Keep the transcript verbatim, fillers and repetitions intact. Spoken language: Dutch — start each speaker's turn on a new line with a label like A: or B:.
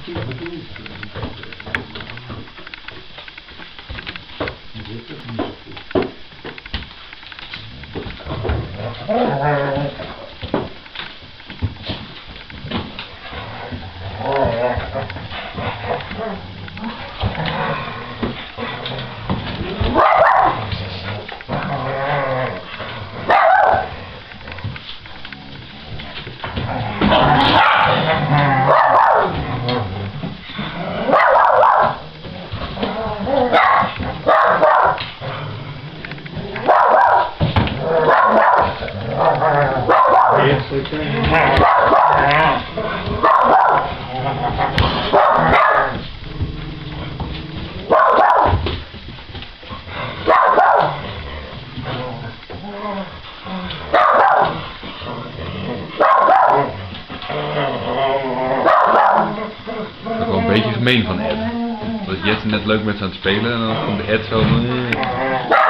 A: Dat is wel een beetje gemeen van Ed. Dat is Jesse net leuk met ze aan het spelen en dan komt de Ed zo...